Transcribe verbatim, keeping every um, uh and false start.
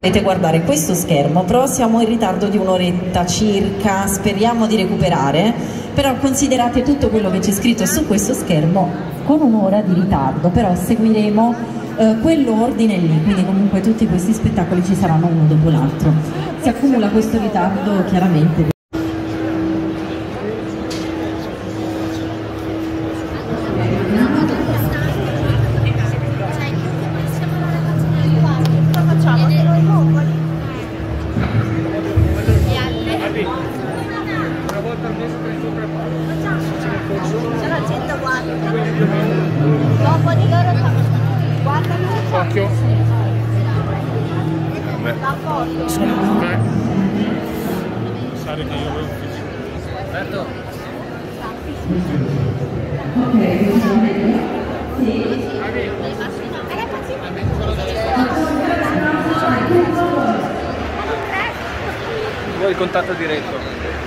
Potete guardare questo schermo, però siamo in ritardo di un'oretta circa, speriamo di recuperare, però considerate tutto quello che c'è scritto su questo schermo con un'ora di ritardo, però seguiremo eh, quell'ordine lì, quindi comunque tutti questi spettacoli ci saranno uno dopo l'altro. Si accumula questo ritardo chiaramente. Se la gente guarda, dopo di loro guarda occhio. la foto. Sai che io avevo Alberto. Vuoi il contatto diretto?